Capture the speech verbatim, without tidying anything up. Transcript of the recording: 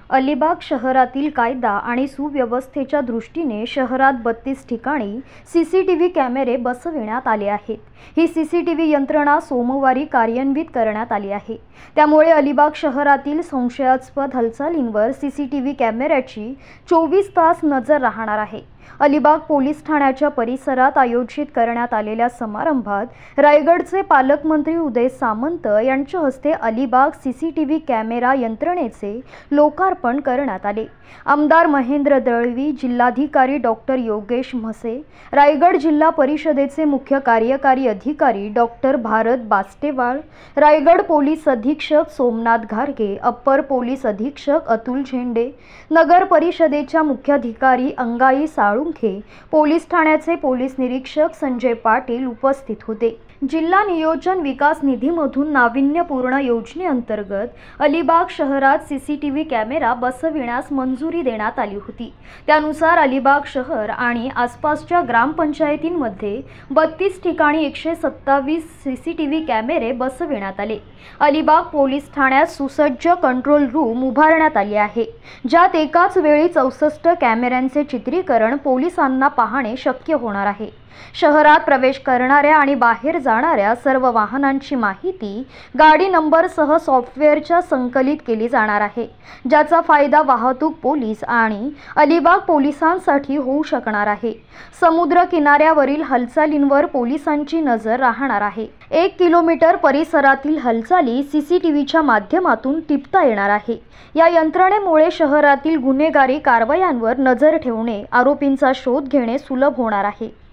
अलिबाग शहरातील कायदा आणि सुव्यवस्थेच्या दृष्टीने शहरात बत्तीस ठिकाणी सीसीटीव्ही कॅमेरे बसविण्यात आले आहेत। ही सीसीटीव्ही यंत्रणा सोमवारी कार्यान्वित करण्यात आली आहे। त्यामुळे अलिबाग शहरातील संशयास्पद हालचालींवर सीसीटीव्ही कॅमेऱ्याची चोवीस तास नजर राहणार आहे। अलिबाग पोलीस ठाण्याच्या परिसरात आयोजित करण्यात आलेल्या समारंभात रायगडचे पालकमंत्री उदय सामंत यांच्या हस्ते अलिबाग सीसीटीव्ही कॅमेरा यंत्रणेचे लोकार्पण करण्यात आले। आमदार महेंद्र दळवी, जिल्हाधिकारी डॉक्टर योगेश म्हसे, रायगड जिल्हा परिषदेचे मुख्य कार्यकारी अधिकारी डॉक्टर भारत बास्टेवाळ, रायगड पोलीस अधीक्षक सोमनाथ घारगे, अप्पर पोलीस अधीक्षक अतुल झेंडे, नगर परिषदेच्या मुख्याधिकारी अंगाई साळुंखे, पोलीस ठाण्याचे पोलीस निरीक्षक संजय पाटील उपस्थित होते। जिल्हा नियोजन विकास निधीमधून नाविन्यपूर्ण योजनेअंतर्गत अलिबाग शहरात सीसीटीव्ही कॅमेरा बसविण्यास मंजुरी देण्यात आली होती। त्यानुसार अलिबाग शहर आणि आसपासच्या ग्रामपंचायतींमध्ये बत्तीस ठिकाणी एकशे सत्तावीस सीसीटीव्ही कॅमेरे बसविण्यात आले। अलिबाग पोलीस ठाण्यात सुसज्ज कंट्रोल रूम उभारण्यात आली आहे, ज्यात एकाच वेळी चौसष्ट कॅमेऱ्यांचे चित्रीकरण पोलिसांना पाहणे शक्य होणार आहे। शहरात प्रवेश करणाऱ्या आणि बाहेर जाणाऱ्या सर्व वाहनांची माहिती गाडी नंबरसह सॉफ्टवेअरच्या संकलित केली जाणार आहे, ज्याचा फायदा वाहतूक पोलीस आणि अलिबाग पोलिसांसाठी होऊ शकणार आहे। समुद्र किनाऱ्यावरील हालचालींवर पोलिसांची नजर राहणार आहे। एक किलोमीटर परिसरातील हालचाली सीसीटीव्हीच्या माध्यमातून टिपता येणार आहे। या यंत्रणेमुळे शहरातील गुन्हेगारी कारवायांवर नजर ठेवणे, आरोपींचा शोध घेणे सुलभ होणार आहे।